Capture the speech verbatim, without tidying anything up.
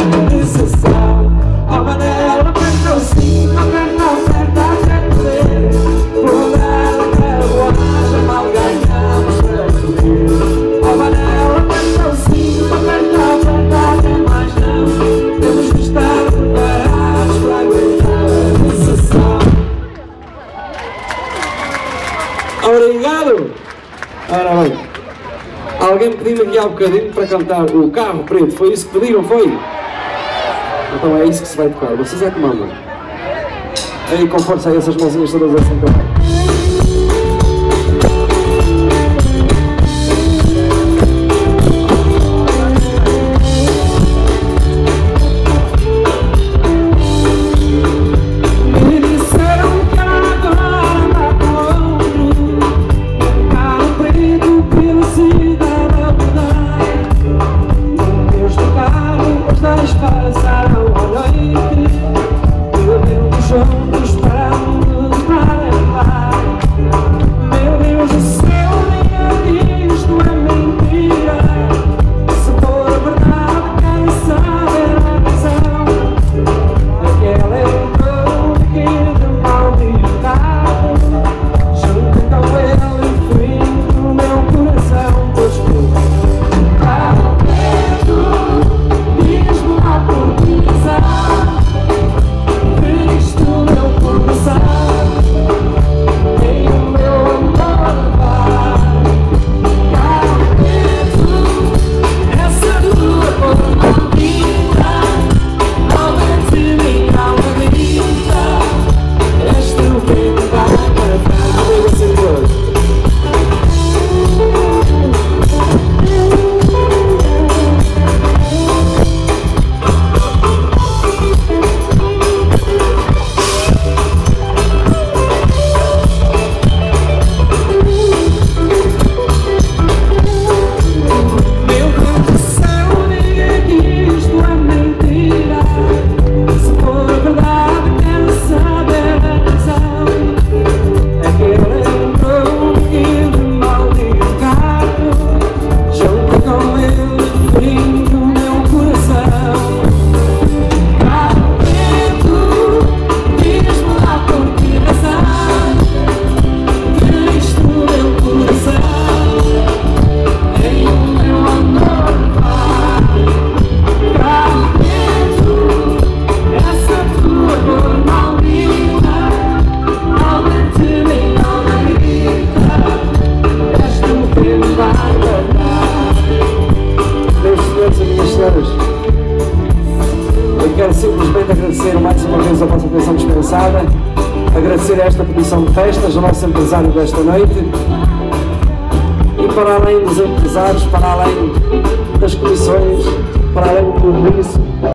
decisão. A Manela apertou sim, apertou, aperta até poder. Por ela carruagem mal ganhamos para subir. A Manela apertou sim, aperta, aperta até mais não. Temos que estar preparados para aguentar a decisão. Obrigado! Ora bem, alguém pediu aqui há um bocadinho para cantar o Carro Preto, foi isso que pediram, foi? Então é isso que se vai tocar, vocês é que mandam. Aí com força aí essas mãozinhas todas assim também. Passaram a noite, bebendo juntos para nos levar. Meu Deus do céu, nem isto é mentira. Se for verdade, quem sabe a razão. Aquela entrou aqui de mal dedicado. Junto com ele fui no meu coração, pois foi. Eu quero simplesmente agradecer mais uma vez a vossa atenção dispensada, agradecer esta petição de festas ao nosso empresário desta noite e para além dos empresários, para além das comissões, para além de tudo isso,